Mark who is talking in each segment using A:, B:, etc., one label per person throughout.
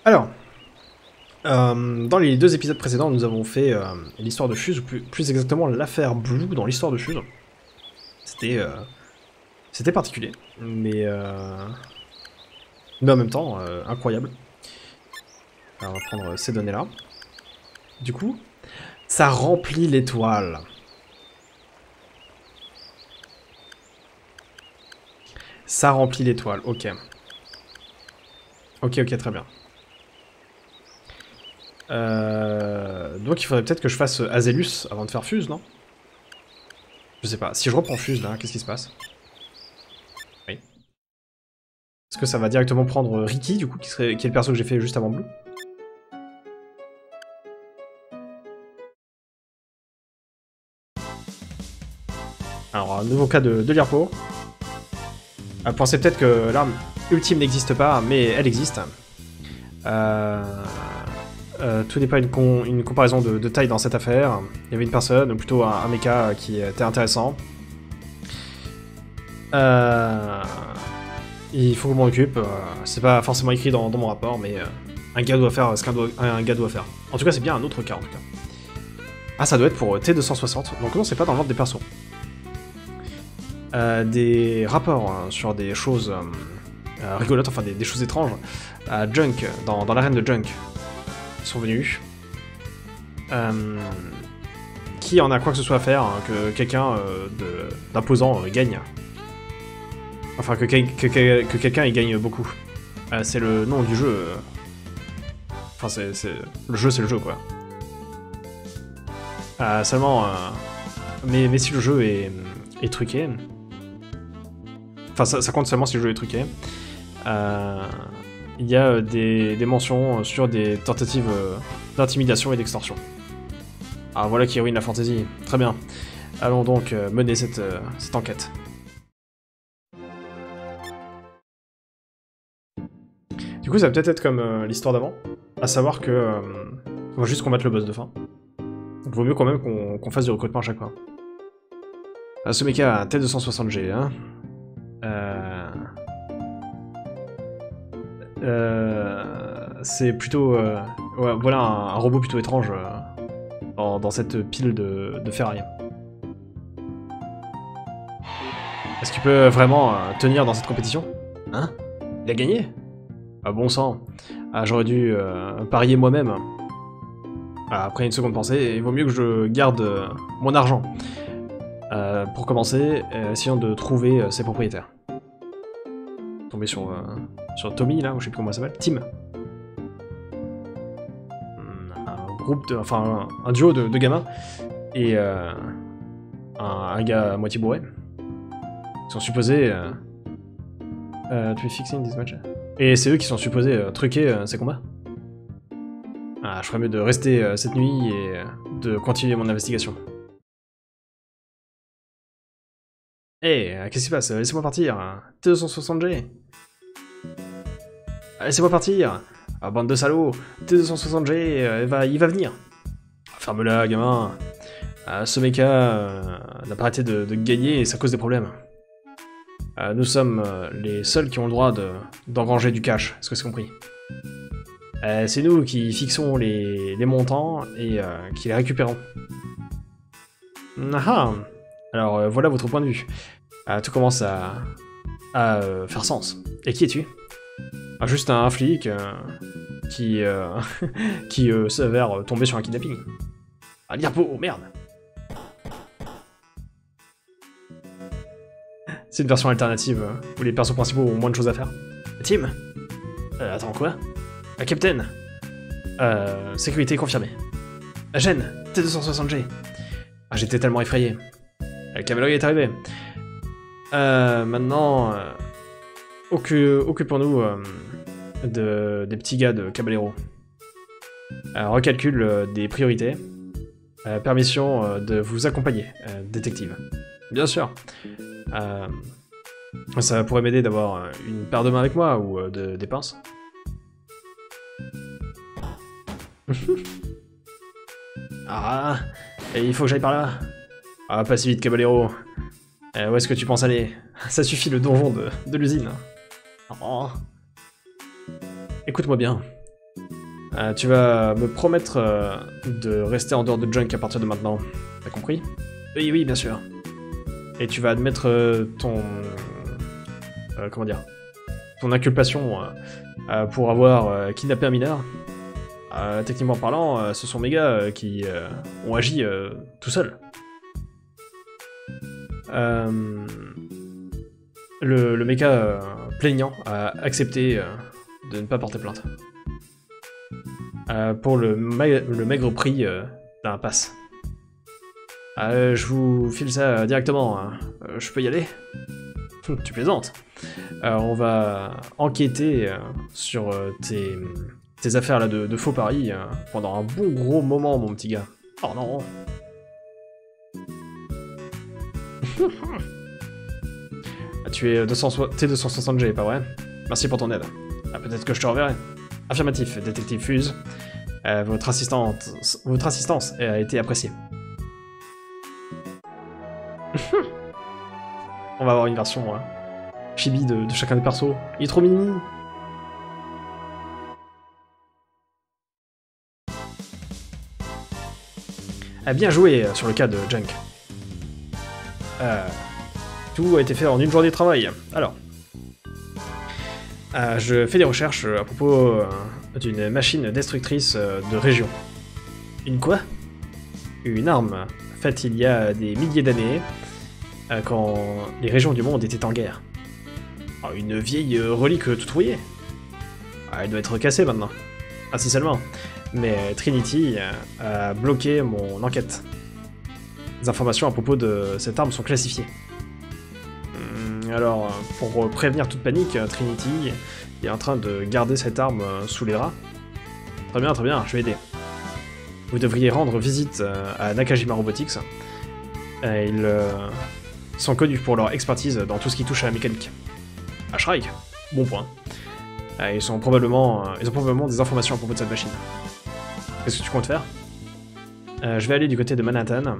A: Alors, dans les 2 épisodes précédents, nous avons fait l'histoire de Fuse, ou plus exactement l'affaire Blue dans l'histoire de Fuse. C'était particulier, mais en même temps, incroyable. Alors, on va prendre ces données-là. Du coup, ça remplit l'étoile. Ça remplit l'étoile, ok. Ok, très bien. Donc il faudrait peut-être que je fasse Azellus avant de faire Fuse, non? Je sais pas. Si je reprends Fuse, là, qu'est-ce qui se passe? Oui. Est-ce que ça va directement prendre Ricky, du coup, qui est le perso que j'ai fait juste avant Blue? Alors, un nouveau cas de Lirpo. Pensez peut-être que l'arme ultime n'existe pas, mais elle existe. Tout n'est pas une comparaison de taille dans cette affaire. Il y avait une personne, ou plutôt un mecha qui était intéressant. Il faut que je m'en occupe. C'est pas forcément écrit dans mon rapport, mais un gars doit faire ce qu'un gars doit faire. En tout cas, c'est bien un autre cas, en tout cas. Ah, ça doit être pour T260. Donc non, c'est pas dans l'ordre des persos. Des rapports sur des choses rigolotes, enfin des choses étranges. Junk, dans l'arène de Junk, sont venus. Qui en a quoi que ce soit à faire, hein, que quelqu'un d'imposant gagne. Enfin, que quelqu'un y gagne beaucoup. C'est le nom du jeu. Enfin, le jeu, c'est le jeu, quoi. Seulement... mais si le jeu est truqué... Enfin, ça compte seulement si le jeu est truqué. Il y a des mentions sur des tentatives d'intimidation et d'extorsion. Ah, voilà qui ruine la fantaisie. Très bien. Allons donc mener cette enquête. Du coup, ça va peut-être être comme l'histoire d'avant, à savoir que on va juste combattre le boss de fin. Donc, vaut mieux quand même qu'on fasse du recrutement à chaque fois. Ce mecha a un T260G, hein. C'est plutôt... ouais, voilà un robot plutôt étrange dans cette pile de ferraille. Est-ce qu'il peut vraiment tenir dans cette compétition? Hein? Il a gagné? Ah, bon sang. Ah, j'aurais dû parier moi-même. Après une seconde pensée, il vaut mieux que je garde mon argent. Pour commencer, essayons de trouver ses propriétaires. Tomber sur Tommy, là, ou je sais plus comment ça s'appelle. Tim. Un groupe de... Enfin, un duo de gamins. Et un gars à moitié bourré. Ils sont supposés... to be fixing this match. Et c'est eux qui sont supposés truquer ces combats. Je ferais mieux de rester cette nuit et de continuer mon investigation. Hey, qu'est-ce qui se passe? Laissez-moi partir. T260G. Laissez-moi partir. Bande de salauds. T260G, il va venir. Ferme-la, gamin. Ce mecha n'a pas arrêté de gagner et ça cause des problèmes. Nous sommes les seuls qui ont le droit d'engranger du cash. Est-ce que c'est compris? C'est nous qui fixons les montants et qui les récupérons. Ah. Alors voilà votre point de vue. Tout commence à faire sens. Et qui es-tu? Juste un flic qui s'avère tomber sur un kidnapping. Lirpo, merde. C'est une version alternative où les persos principaux ont moins de choses à faire. Tim? Attends, quoi? Captain? Sécurité confirmée. Gêne, T260G. J'étais tellement effrayé. La cavalerie est arrivée. Maintenant, occupons-nous des petits gars de Caballero. Recalcul des priorités. Permission de vous accompagner, détective. Bien sûr. Ça pourrait m'aider d'avoir une paire de mains avec moi, ou des pinces. Et il faut que j'aille par là. Pas si vite, Caballero. Où est-ce que tu penses aller? Ça suffit, le donjon de l'usine. Oh. Écoute-moi bien. Tu vas me promettre de rester en dehors de Junk à partir de maintenant. T'as compris? Oui, oui, bien sûr. Et tu vas admettre ton... comment dire? Ton inculpation pour avoir kidnappé un mineur. Techniquement parlant, ce sont mes gars qui ont agi tout seuls. Le méca plaignant a accepté de ne pas porter plainte. Pour le maigre prix d'un pass. Je vous file ça directement. Hein. Je peux y aller? Tu plaisantes. On va enquêter sur tes affaires là de faux paris pendant un bon gros moment, mon petit gars. Oh non. Tu es T260G, pas vrai? Merci pour ton aide. Peut-être que je te reverrai. Affirmatif, détective Fuse. Votre assistance a été appréciée. On va avoir une version chibi de chacun des persos. Il est trop mimi. Bien joué sur le cas de Junk. Tout a été fait en une journée de travail. Alors, je fais des recherches à propos d'une machine destructrice de région. Une quoi? Une arme faite il y a des milliers d'années, quand les régions du monde étaient en guerre. Oh, une vieille relique toute rouillée. Elle doit être cassée maintenant. Ah si seulement. Mais Trinity a bloqué mon enquête. Les informations à propos de cette arme sont classifiées. Alors, pour prévenir toute panique, Trinity est en train de garder cette arme sous les rats. Très bien, je vais aider. Vous devriez rendre visite à Nakajima Robotics. Ils sont connus pour leur expertise dans tout ce qui touche à la mécanique. Ah, Shrike, bon point. Ils ont probablement des informations à propos de cette machine. Qu'est-ce que tu comptes faire? Je vais aller du côté de Manhattan.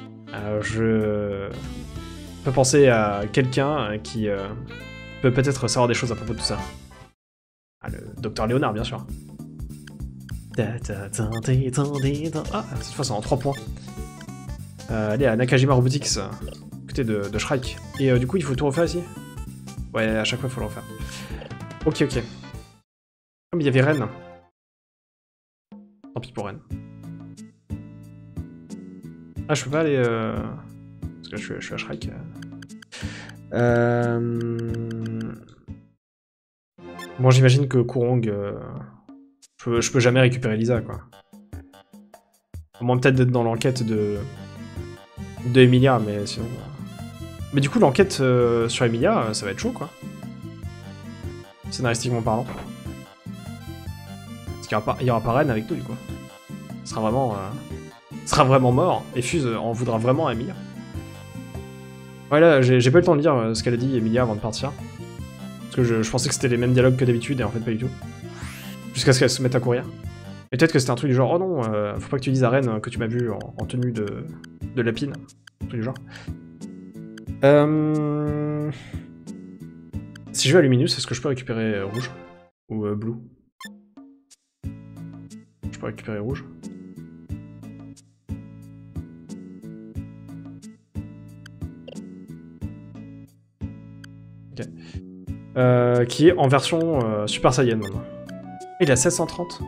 A: Je peux penser à quelqu'un qui peut peut-être savoir des choses à propos de tout ça. Ah, le Dr Léonard, bien sûr. Ah, cette fois c'est en 3 points. Allez, à Nakajima Robotics, côté de Shrike. Et du coup, il faut tout refaire ici? Ouais, à chaque fois, il faut le refaire. Ok. Ah, mais il y avait Ren. Tant pis pour Ren. Ah, je peux pas aller... Parce que je suis à Shrike. Bon, j'imagine que Kurong... Je peux jamais récupérer Lisa, quoi. À moins peut-être d'être dans l'enquête de Emilia, mais sinon... Mais du coup, l'enquête sur Emilia, ça va être chaud, quoi. Scénaristiquement parlant. Parce qu'il y aura pas Ren avec nous, du coup. Ce sera vraiment mort, et Fuse en voudra vraiment à Emilia. Ouais, là, j'ai pas eu le temps de lire ce qu'elle a dit, Emilia, avant de partir. Parce que je pensais que c'était les mêmes dialogues que d'habitude, et en fait, pas du tout. Jusqu'à ce qu'elle se mette à courir. Et peut-être que c'était un truc du genre, oh non, faut pas que tu dises à Ren que tu m'as vu en tenue de lapine. Un truc du genre. Si je vais à Luminous, est-ce que je peux récupérer rouge? Ou blue? Je peux récupérer rouge? Ok. Qui est en version Super Saiyan maintenant. Il a 730.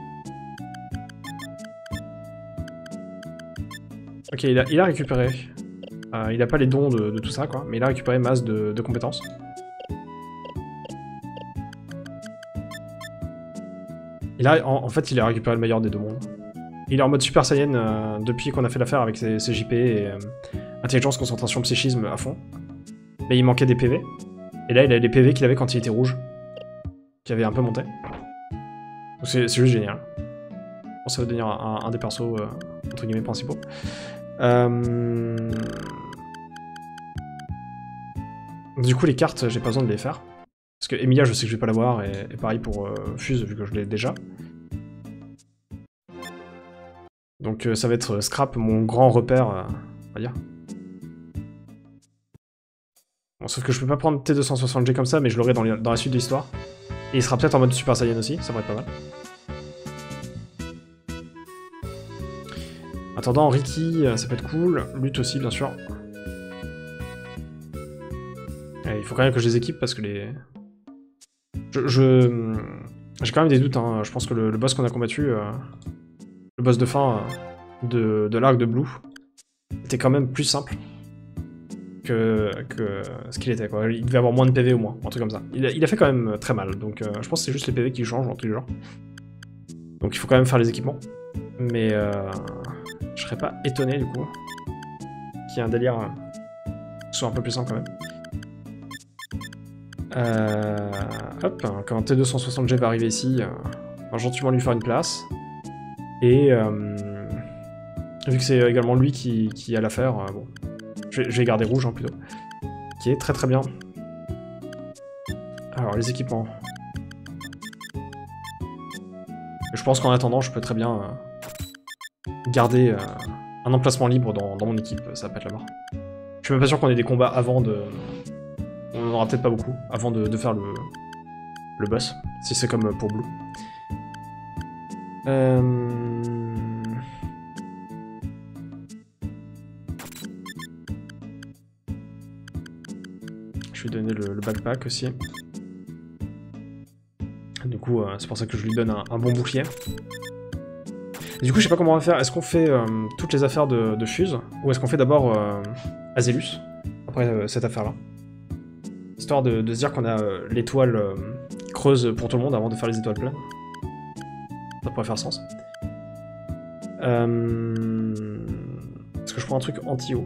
A: Ok, il a récupéré. Il a pas les dons de tout ça, quoi, mais il a récupéré masse de compétences. Et là, en fait, il a récupéré le meilleur des deux mondes. Il est en mode Super Saiyan depuis qu'on a fait l'affaire avec ses JP et intelligence, concentration, psychisme à fond. Mais il manquait des PV. Et là, il a les PV qu'il avait quand il était rouge. Qui avait un peu monté. Donc c'est juste génial. Bon, ça va devenir un des persos, entre guillemets, principaux. Du coup, les cartes, j'ai pas besoin de les faire. Parce que Emilia, je sais que je vais pas l'avoir, et pareil pour Fuse, vu que je l'ai déjà. Donc ça va être Scrap, mon grand repère, on va dire. Bon, sauf que je peux pas prendre T260G comme ça, mais je l'aurai dans la suite de l'histoire. Et il sera peut-être en mode Super Saiyan aussi, ça pourrait être pas mal. attendant, Ricky, ça peut être cool. Lutte aussi, bien sûr. Et il faut quand même que je les équipe parce que les... J'ai quand même des doutes, hein. Je pense que le boss qu'on a combattu, le boss de fin de l'arc de Blue, était quand même plus simple que ce qu'il était, quoi. Il devait avoir moins de PV au moins, un truc comme ça. Il a fait quand même très mal, donc je pense que c'est juste les PV qui changent en tous les genres. Donc il faut quand même faire les équipements. Mais je serais pas étonné du coup qu'il y ait un délire qui soit un peu plus simple quand même. Hop, quand T260G va arriver ici, on va gentiment lui faire une place. Et vu que c'est également lui qui a l'affaire, bon, je vais garder rouge hein, plutôt. Qui est très très bien. Alors les équipements. Je pense qu'en attendant, je peux très bien garder un emplacement libre dans mon équipe, ça va pas être la mort. Je suis même pas sûr qu'on ait des combats avant de... On en aura peut-être pas beaucoup, avant de faire le boss, si c'est comme pour Blue. Je vais donner le backpack aussi. Du coup, c'est pour ça que je lui donne un bon bouclier. Et du coup, je sais pas comment on va faire. Est-ce qu'on fait toutes les affaires de Fuse, ou est-ce qu'on fait d'abord Azellus, après cette affaire-là? Histoire de se dire qu'on a l'étoile creuse pour tout le monde avant de faire les étoiles pleines. Ça pourrait faire sens. Est-ce que je prends un truc anti-eau?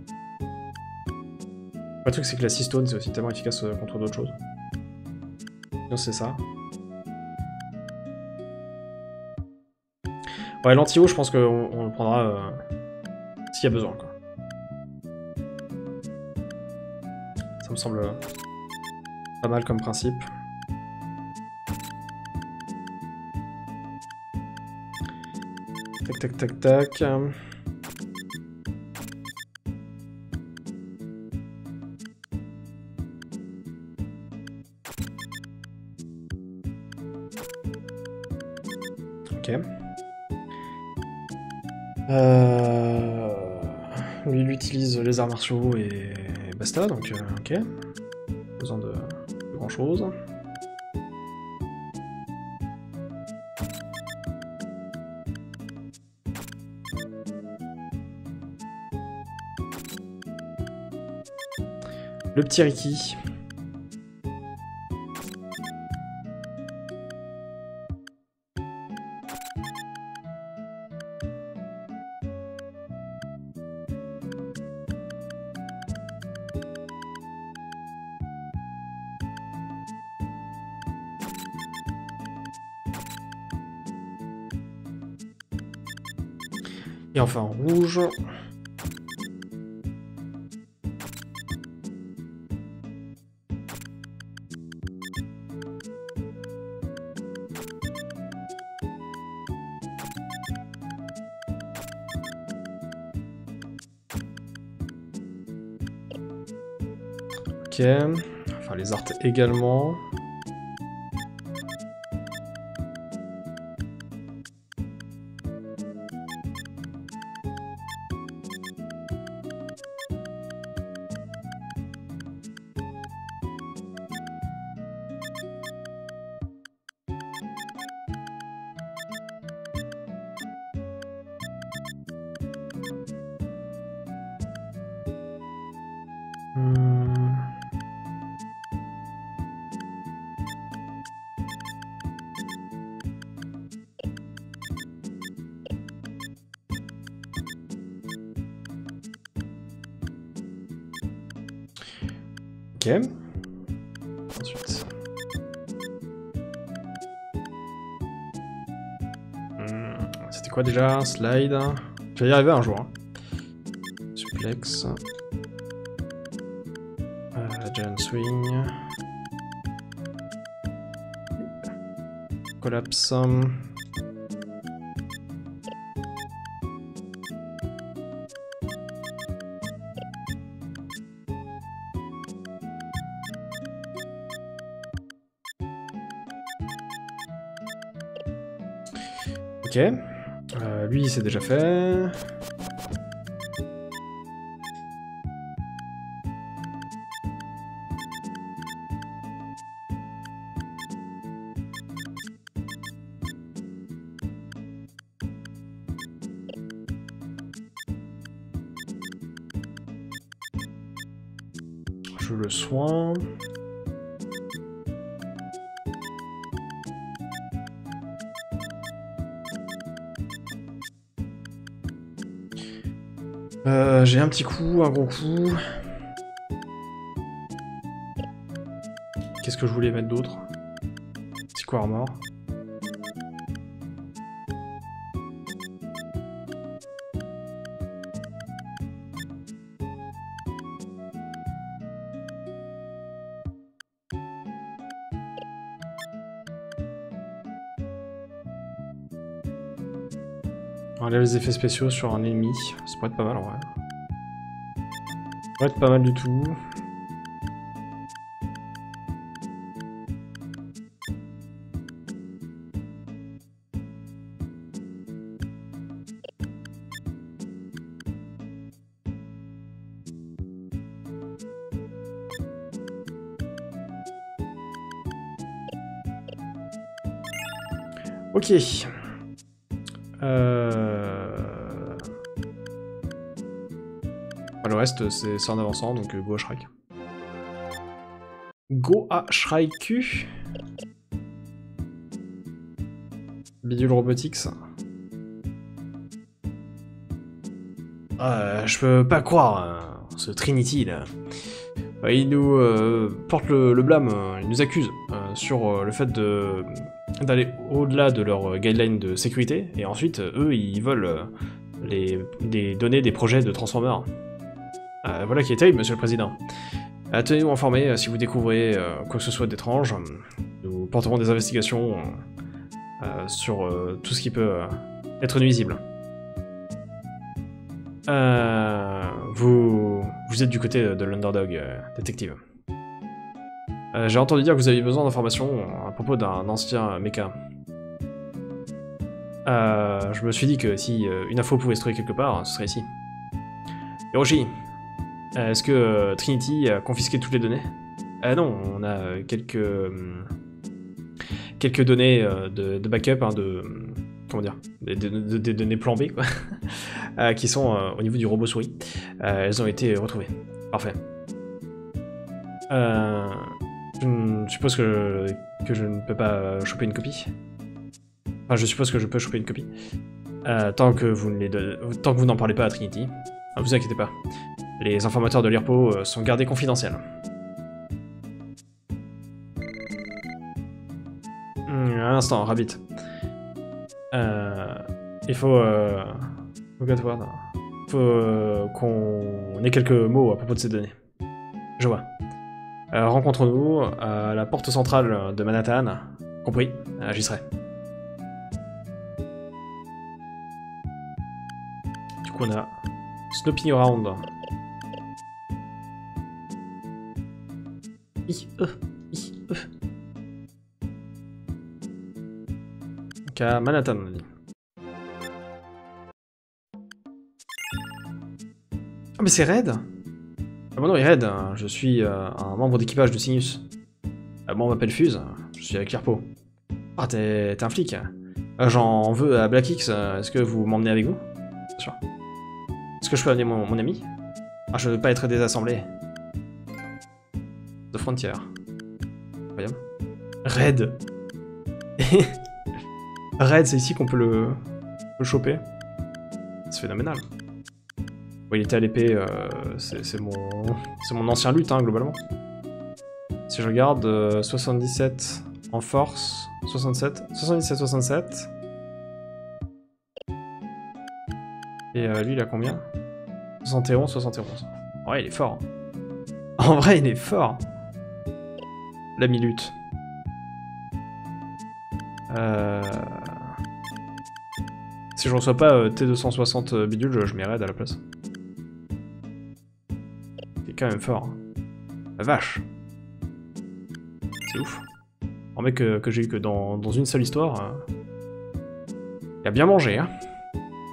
A: Le truc, c'est que la Seastone, c'est aussi tellement efficace contre d'autres choses. Non, c'est ça. Ouais, l'anti-eau, je pense qu'on le prendra s'il y a besoin, quoi. Ça me semble pas mal comme principe. Tac, tac, tac, tac. Ok. Lui, il utilise les arts martiaux et basta, donc ok. Pas besoin de grand chose. Le petit Ricky. Et enfin rouge. Ok. Enfin les arts également. Ok. Ensuite. C'était quoi déjà? Slide. Je vais y arriver un jour. Hein. Suplex. Giant Swing. Collapse. Ok. Lui, c'est déjà fait. Je le soin. J'ai un petit coup, un gros coup. Qu'est-ce que je voulais mettre d'autre? Petit coup armor. Enlève les effets spéciaux sur un ennemi, ça pourrait être pas mal en vrai. Ça pourrait être pas mal du tout. Ok. Le reste, c'est en avançant, donc go à Shrike. Go à Shrike. Bidule Robotics. Je peux pas croire, ce Trinity là. Il nous porte le blâme, il nous accuse sur le fait d'aller au-delà de leurs guidelines de sécurité, et ensuite, eux, ils veulent des données des projets de Transformers. Voilà qui est terrible, monsieur le président. Tenez-nous informés si vous découvrez quoi que ce soit d'étrange. Nous porterons des investigations sur tout ce qui peut être nuisible. Vous êtes du côté de l'Underdog, détective. J'ai entendu dire que vous aviez besoin d'informations à propos d'un ancien mecha. Je me suis dit que si une info pouvait se trouver quelque part, ce serait ici. Hiroshi, est-ce que Trinity a confisqué toutes les données? Non, on a quelques données de backup, hein, comment dire, des données plan B, quoi, qui sont au niveau du robot souris. Elles ont été retrouvées. Parfait. Je suppose que je ne peux pas choper une copie. Enfin, je suppose que je peux choper une copie. Tant que vous n'en parlez pas à Trinity. Ne vous inquiétez pas. Les informateurs de l'IRPO sont gardés confidentiels. Un instant, Rabbit. Il faut... faut qu'on ait quelques mots à propos de ces données. Je vois. Rencontre-nous à la porte centrale de Manhattan. Compris, j'y serai. Du coup, on a Snooping Around. Donc à Manhattan, on dit. Ah mais c'est Red. Ah bon non, il est Red, je suis un membre d'équipage de Sinus. Moi on m'appelle Fuse, je suis avec l'IRPO. Ah t'es un flic. J'en veux à Black X, est-ce que vous m'emmenez avec vous? Bien sûr. Est-ce que je peux amener mon ami? Ah je veux pas être désassemblé. The Frontier. Incroyable. Red. Red, c'est ici qu'on peut le choper. C'est phénoménal. Bon, il était à l'épée, c'est mon ancien lutte, hein, globalement. Si je regarde, 77 en force, 77, 67. Et lui, il a combien? 71. Ouais, il est fort. En vrai, il est fort. L'ami lutte. Si je reçois pas T260 bidule, je mets raid à la place. C'est quand même fort. La vache. C'est ouf. Un mec que j'ai eu que dans une seule histoire. Il a bien mangé, hein.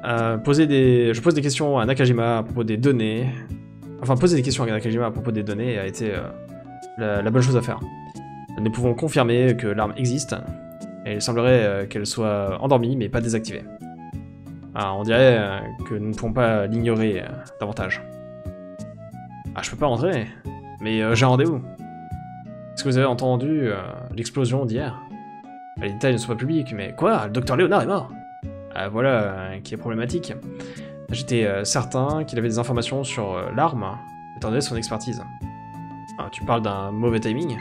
A: je pose des questions à Nakajima à propos des données. Enfin, poser des questions à Nakajima à propos des données a été la bonne chose à faire. Nous pouvons confirmer que l'arme existe, et il semblerait qu'elle soit endormie mais pas désactivée. On dirait que nous ne pouvons pas l'ignorer davantage. Ah, je peux pas rentrer, mais j'ai un rendez-vous. Est-ce que vous avez entendu l'explosion d'hier? Les détails ne sont pas publics, mais quoi? Le docteur Léonard est mort? Voilà qui est problématique. J'étais certain qu'il avait des informations sur l'arme, étant donné son expertise. Tu parles d'un mauvais timing?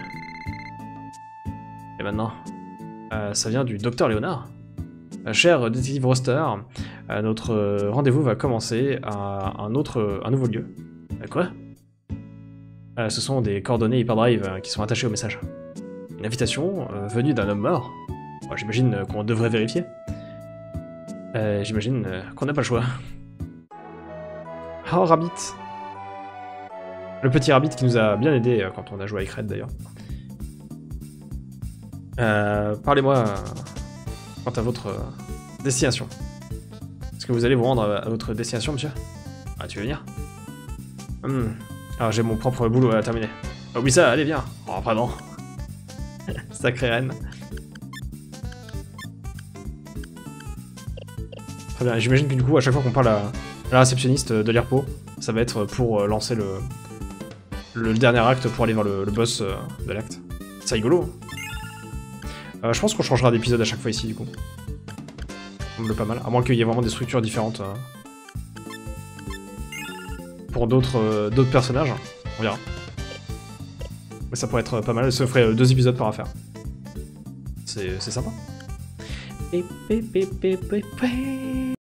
A: Et maintenant, ça vient du docteur Léonard. Cher détective Roster, notre rendez-vous va commencer à un nouveau lieu. Quoi? Ce sont des coordonnées Hyperdrive qui sont attachées au message. Une invitation venue d'un homme mort. J'imagine qu'on devrait vérifier. J'imagine qu'on n'a pas le choix. Oh, Rabbit. Le petit Rabbit qui nous a bien aidé quand on a joué avec Red d'ailleurs. Parlez-moi quant à votre destination. Est-ce que vous allez vous rendre à votre destination, monsieur? Tu veux venir? Alors j'ai mon propre boulot à terminer. Oh oui ça, allez viens. Oh vraiment. Sacrée reine. Très bien, j'imagine que du coup à chaque fois qu'on parle à la réceptionniste de l'IRPO, ça va être pour lancer le dernier acte pour aller vers le boss de l'acte. C'est rigolo. Je pense qu'on changera d'épisode à chaque fois ici du coup. Ça me semble pas mal, à moins qu'il y ait vraiment des structures différentes pour d'autres personnages, on verra. Mais ça pourrait être pas mal, ça ferait 2 épisodes par affaire. C'est sympa.